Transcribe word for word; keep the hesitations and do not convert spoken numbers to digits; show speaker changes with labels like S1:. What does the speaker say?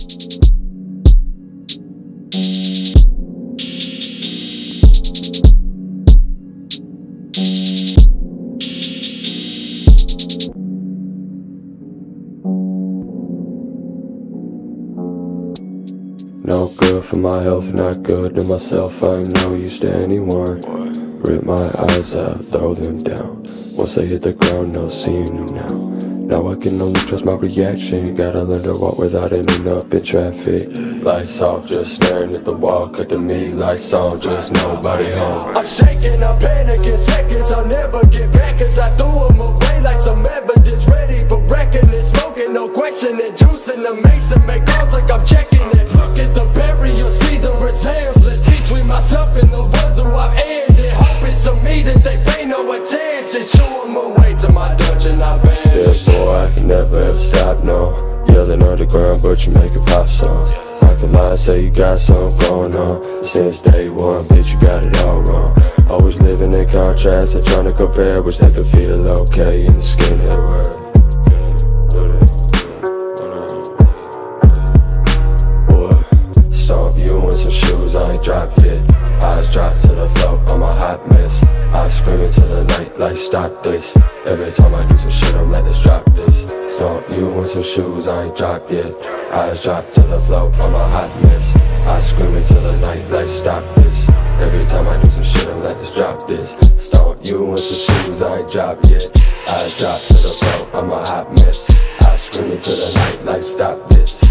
S1: No good for my health, not good to myself, I'm no use to anyone. Rip my eyes out, throw them down. Once they hit the ground, no seeing them now. Now I can only trust my reaction. Gotta learn to walk without ending up in traffic. Lights off, just staring at the wall. Cut to me, lights on, just nobody home.
S2: I'm shaking, I'm panicking seconds. I'll never get back as I threw them away like some evidence. Ready for reckoning, smoking, no questioning. Juice in the mason, make calls like I'm checking it. Look at the burial, see the resemblance between myself and the ones who I've ended. Hope it's to me that they pay no attention. Show them away to my dungeon I've been.
S1: Yeah, boy, I can never ever stop, no. Yelling underground, but you make a pop song. I can lie, say you got something going on. Since day one, bitch, you got it all wrong. Always living in contrast and trying to compare, wish they could feel okay in the skin of the world. Boy, stomp you in some shoes I ain't dropped yet. Eyes drop to the floor, I'm a hot mess. I scream into the night like stop this. Every time I do some shit, I'm like, let's drop this. Stomp you in some shoes I ain't dropped yet. Eyes drop to the floor, I'm a hot mess. I scream into the night like stop this. Every time I do some shit, I'm like, let's drop this. Stomp you in some shoes I ain't dropped yet. Eyes drop to the floor, I'm a hot mess. I scream into the night like stop this.